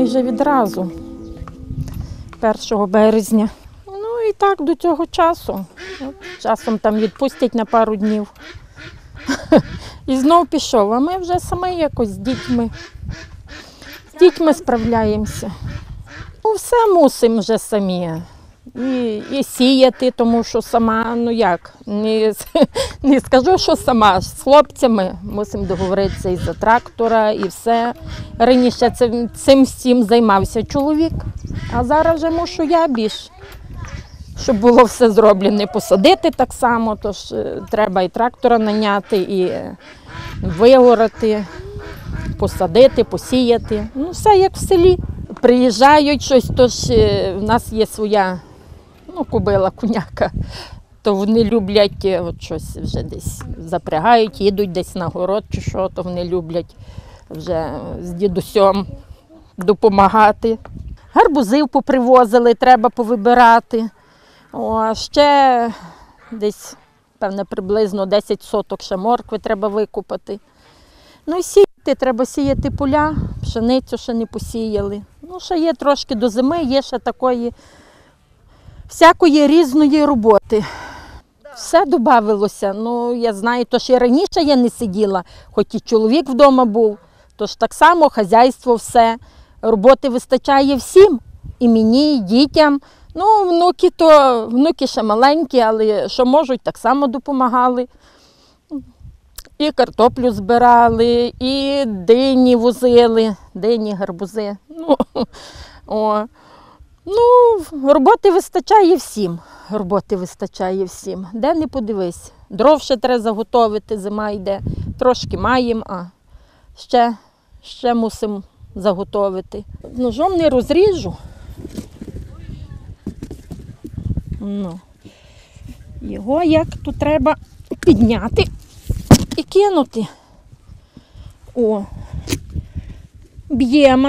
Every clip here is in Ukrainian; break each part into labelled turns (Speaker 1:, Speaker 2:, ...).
Speaker 1: майже відразу, 1 березня. Ну і так до цього часу. Часом там відпустять на пару днів. І знов пішов, а ми вже самі якось з дітьми. З дітьми справляємося. Ну, все мусимо вже самі. І сіяти, тому що сама, ну як, не скажу, що сама, з хлопцями мусимо договоритися і за трактора, і все. Раніше цим всім займався чоловік, а зараз вже мушу я більше. Щоб було все зроблено, посадити так само, тож треба і трактора наняти, і вигорати, посадити, посіяти. Ну, все як в селі. Приїжджають щось, тож в нас є своя, кобила, коняка, то вони люблять от щось вже десь запрягають, їдуть десь на город чи що, то вони люблять вже з дідусем допомагати. Гарбузів попривозили, треба повибирати. А ще десь, певне, приблизно 10 соток ще моркви треба викопати. Ну і сіяти, треба сіяти поля, пшеницю ще не посіяли. Ну, ще є трошки до зими, є ще такої, всякої різної роботи. Все додавалося. Ну, я знаю, то ще раніше я не сиділа, хоч і чоловік вдома був, тож так само хазяйство все. Роботи вистачає всім, і мені, і дітям. Ну, внуки ще маленькі, але що можуть, так само допомагали. І картоплю збирали, і дині возили, дині, гарбузи. Роботи вистачає всім. Роботи вистачає всім. Де не подивись. Дров ще треба заготовити, зима йде. Трошки маємо, а ще мусимо заготовити. Ножом не розріжу. Його як то треба підняти і кинути. Б'ємо,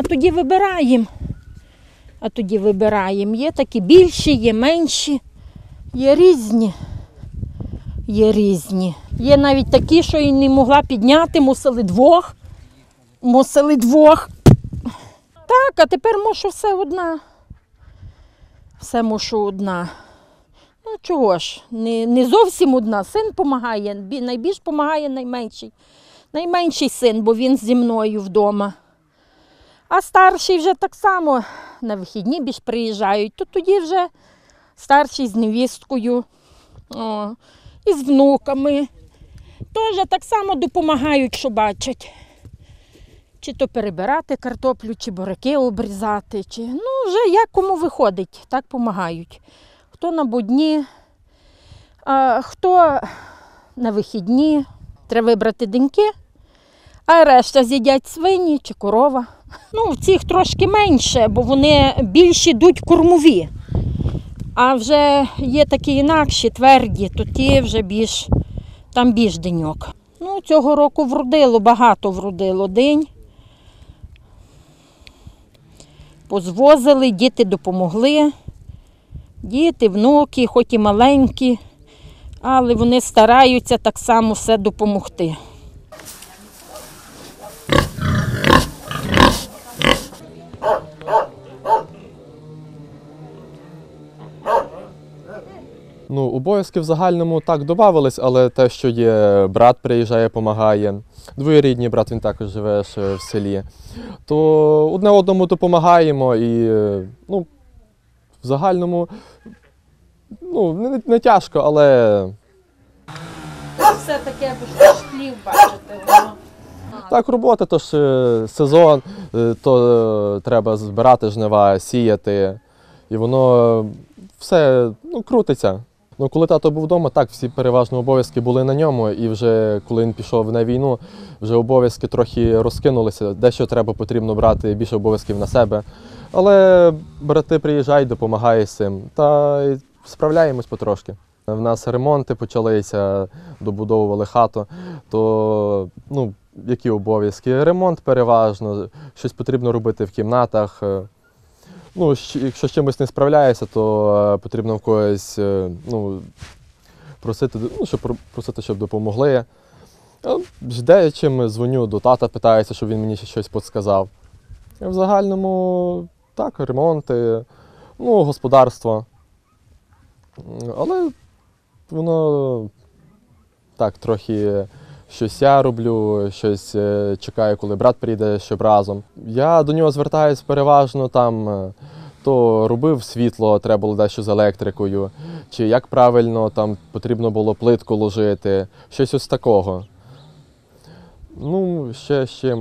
Speaker 1: а тоді вибираємо. Є такі більші, є менші, є різні. Є навіть такі, що і не могла підняти, мусили двох. Так, а тепер мушу все одна. Все мушу одна. Ну чого ж, не зовсім одна. Син допомагає, найбільш допомагає найменший. Найменший син, бо він зі мною вдома. А старший вже так само на вихідні більш приїжджають. То тоді вже старший з невісткою, і з внуками. Теж так само допомагають, що бачать. Чи то перебирати картоплю, чи буряки обрізати, вже як кому виходить, так допомагають. Хто на будні, а хто на вихідні. Треба вибрати деньки, а решта з'їдять свині чи корова. В цих трошки менше, бо вони більш йдуть кормові. А вже є такі інакші, тверді, то ті вже там більш деньок. Цього року багато вродило динь. Позвозили, діти допомогли. Діти, внуки, хоч і маленькі, але вони стараються так само все допомогти.
Speaker 2: Обов'язки в загальному так додавались, але те, що є, брат приїжджає, допомагає. Двоюрідний брат, він також живе в селі. То одне одному допомагаємо і в загальному не тяжко, але...
Speaker 1: Все таке, бо ж хлів, бачите, воно.
Speaker 2: Так, робота, то ж сезон, то треба збирати жнива, сіяти, і воно все крутиться. Коли тато був вдома, так, всі переважно обов'язки були на ньому, і вже коли він пішов на війну, вже обов'язки трохи розкинулися, дещо потрібно брати більше обов'язків на себе. Але брати приїжджають, допомагають з цим, та й справляємось потрошки. В нас ремонти почалися, добудовували хату, то які обов'язки? Ремонт переважно, щось потрібно робити в кімнатах. Якщо з чимось не справляєшся, то потрібно в когось просити, щоб допомогли. Де чим дзвоню до тата, питаюся, щоб він мені щось підказав. В загальному так, ремонти, ну, господарство. Але воно так, трохи щось я роблю, щось чекаю, коли брат прийде, щоб разом. Я до нього звертаюся переважно там, то робив світло, треба було дещо з електрикою, чи як правильно там потрібно було плитку ложити, щось ось такого. Ну, ще з чим,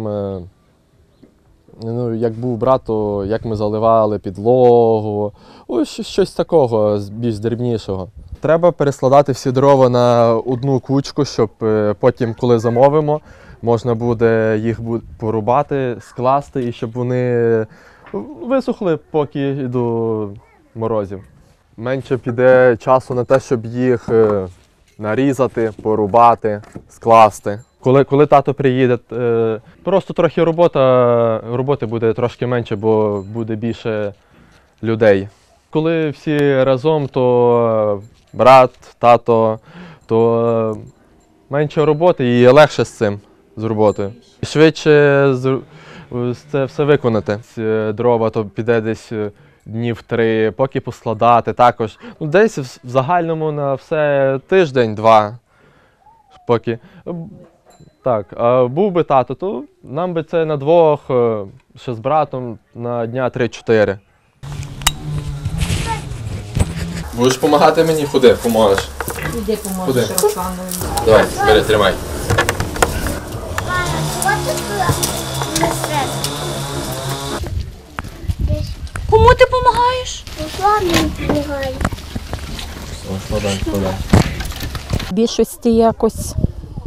Speaker 2: ну, як був брат, то як ми заливали підлогу, ось щось такого, більш дрібнішого. Треба перескладати всі дрова на одну кучку, щоб потім, коли замовимо, можна буде їх порубати, скласти і щоб вони висохли, поки до морозів. Менше піде часу на те, щоб їх нарізати, порубати, скласти. Коли тато приїде, просто трохи роботи буде трошки менше, бо буде більше людей. Коли всі разом, то брат, тато, то менше роботи і легше з цим, з роботою. Швидше це все виконати. Дрова то піде десь днів 3, поки поскладати також. Ну, десь в загальному на все тиждень-два. Поки. Так, а був би тато, то нам би це на двох, ще з братом, на дня 3-4. Будеш допомагати мені? Ходи, поможеш.
Speaker 1: Іди поможеш Русланові.
Speaker 2: Давай, бери, тримай.
Speaker 3: Кому ти допомагаєш?
Speaker 4: Руслану допомагаю.
Speaker 2: Складай.
Speaker 1: В більшості якось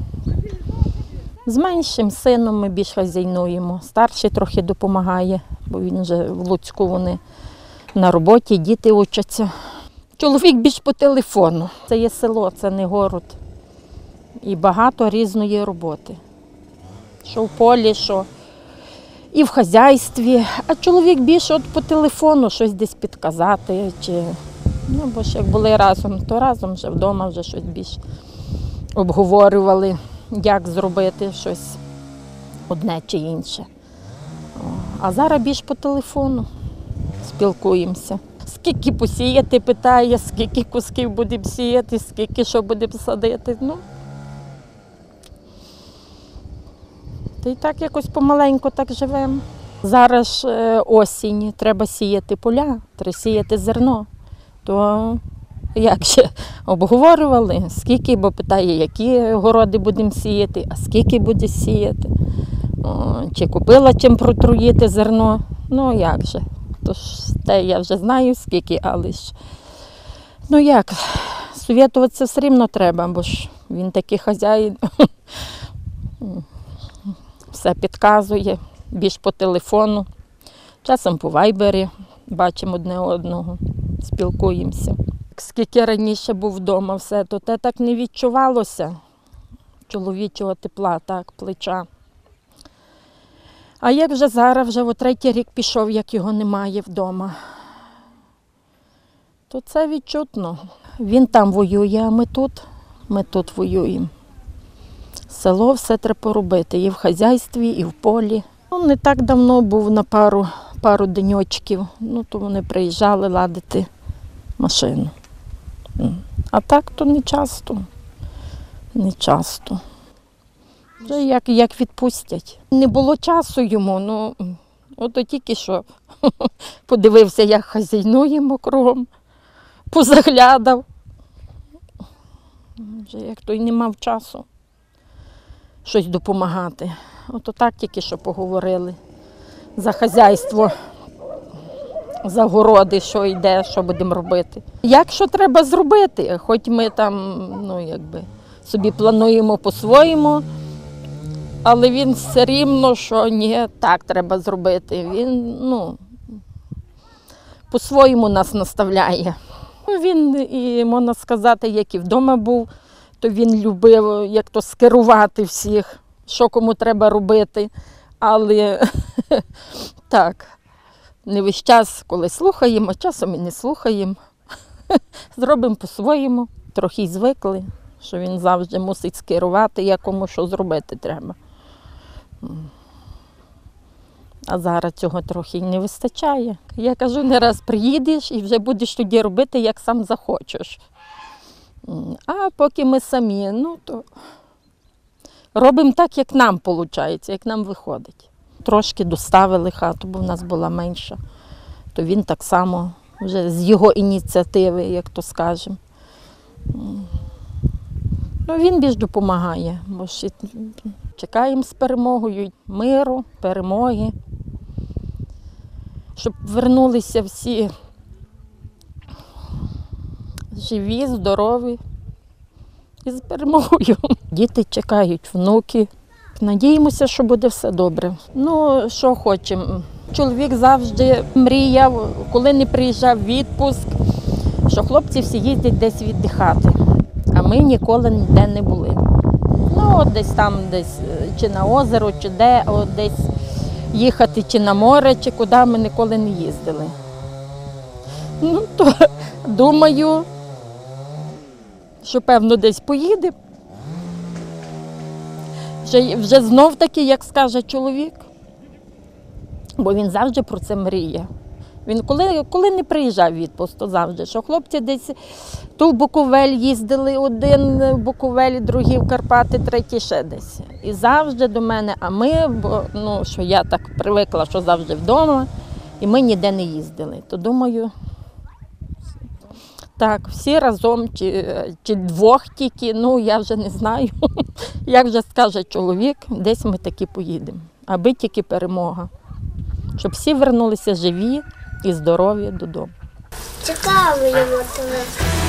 Speaker 1: з меншим сином ми більш хазяйнуємо. Старший трохи допомагає, бо він вже в Луцьку, вони на роботі, діти учаться. Чоловік більш по телефону. Це є село, це не город. І багато різної роботи. Що в полі, що і в хазяйстві. А чоловік більше от по телефону щось десь підказати. Ну, бо ж як були разом, то разом вже вдома вже щось більш обговорювали, як зробити щось одне чи інше. А зараз більш по телефону спілкуємося. Скільки посіяти, питає, скільки кусків будемо сіяти, скільки що будемо садити. Ну, та й так якось помаленьку так живемо. Зараз осінь, треба сіяти поля, треба сіяти зерно. То як ще обговорювали, скільки, бо питає, які городи будемо сіяти, а скільки буде сіяти. Чи купила чим протруїти зерно, ну як же. Тож те я вже знаю скільки, але ж, ну як, совєтуватися все рівно треба, бо ж він такий хазяїн, все підказує, більш по телефону, часом по вайбері бачимо одне одного, спілкуємося. Скільки раніше був вдома все, то те так не відчувалося, чоловічого тепла, так, плеча. А як вже зараз, вже 3-й рік пішов, як його немає вдома, то це відчутно. Він там воює, а ми тут воюємо. Село все треба поробити, і в хазяйстві, і в полі. Ну, не так давно був на пару деньочків, ну, то вони приїжджали ладити машину. А так то не часто. Вже як відпустять. Не було часу йому, ну, от тільки що подивився, як хазяйнуємо кругом, позаглядав. Вже як той не мав часу щось допомагати. От так тільки що поговорили за хазяйство, за городи, що йде, що будемо робити. Як що треба зробити, хоч ми там, ну, якби, собі плануємо по-своєму, але він все рівно, що ні, так треба зробити. Він, ну, по-своєму нас наставляє. Він, і можна сказати, як і вдома був, то він любив, як то скерувати всіх, що кому треба робити. Але так, не весь час, коли слухаємо, часом і не слухаємо. Зробимо по-своєму, трохи й звикли, що він завжди мусить скерувати, якому що зробити треба. А зараз цього трохи й не вистачає. Я кажу, не раз приїдеш і вже будеш тоді робити, як сам захочеш. А поки ми самі, то робимо так, як нам виходить, як нам виходить. Трошки доставили хату, бо в нас була менша. То він так само, вже з його ініціативи, як то скажемо. Він більш допомагає, бо ж чекаємо з перемогою, миру, перемоги, щоб вернулися всі живі, здорові і з перемогою. Діти чекають, внуки. Надіємося, що буде все добре. Що хочемо. Чоловік завжди мріяв, коли не приїжджав в відпуск, що хлопці всі їздять десь віддихати. А ми ніколи ніде не були. Десь чи на озеро, чи десь їхати, чи на море, чи куди ми ніколи не їздили. То думаю, що певно десь поїдемо. Вже знов таки, як скаже чоловік, бо він завжди про це мріє. Він коли не приїжджав в відпуск, то завжди, що хлопці десь то в Буковель їздили, один в Буковель, другий в Карпати, третій ще десь. І завжди до мене, а ми, що я так привикла, що завжди вдома, і ми ніде не їздили. То думаю, так, всі разом, чи двох тільки, я вже не знаю. Як вже скаже чоловік, десь ми таки поїдемо, аби тільки перемога. Щоб всі вернулися живі і здорові додому.
Speaker 4: Цікаво його тебе.